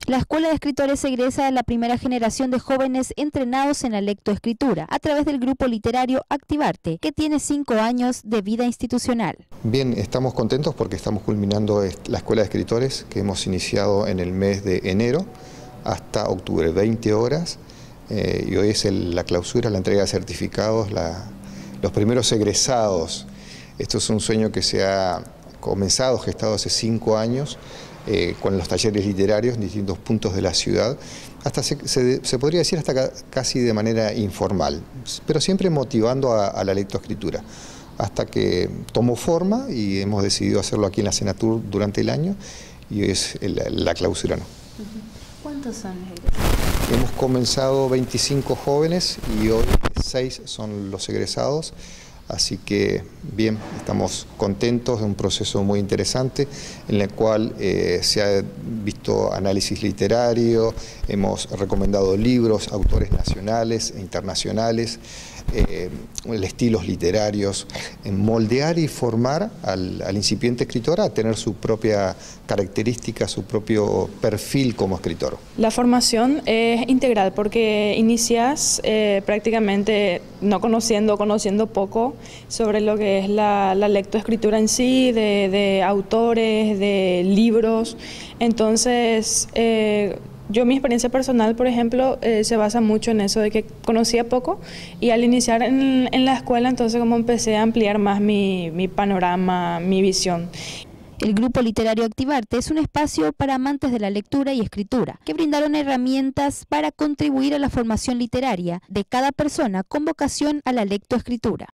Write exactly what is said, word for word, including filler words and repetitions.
La Escuela de Escritores egresa de la primera generación de jóvenes entrenados en la lectoescritura a través del grupo literario Activarte, que tiene cinco años de vida institucional. Bien, estamos contentos porque estamos culminando la Escuela de Escritores que hemos iniciado en el mes de enero hasta octubre, veinte horas, eh, y hoy es el, la clausura, la entrega de certificados, la, los primeros egresados. Esto es un sueño que se ha comenzado, gestado hace cinco años, Eh, con los talleres literarios en distintos puntos de la ciudad, hasta se, se, se podría decir hasta ca, casi de manera informal, pero siempre motivando a, a la lectoescritura, hasta que tomó forma y hemos decidido hacerlo aquí en la Senatur durante el año y hoy es el, la clausura, ¿no? ¿Cuántos son? Hemos comenzado veinticinco jóvenes y hoy seis son los egresados. Así que bien, estamos contentos de un proceso muy interesante en el cual eh, se ha visto análisis literario, hemos recomendado libros, autores nacionales e internacionales, eh, estilos literarios, en moldear y formar al, al incipiente escritor a tener su propia característica, su propio perfil como escritor. La formación es integral porque inicias eh, prácticamente no conociendo, conociendo poco sobre lo que es la, la lectoescritura en sí, de, de autores, de libros. Entonces, eh, yo mi experiencia personal, por ejemplo, eh, se basa mucho en eso de que conocía poco y al iniciar en, en la escuela, entonces como empecé a ampliar más mi, mi panorama, mi visión. El Grupo Literario Activarte es un espacio para amantes de la lectura y escritura, que brindaron herramientas para contribuir a la formación literaria de cada persona con vocación a la lectoescritura.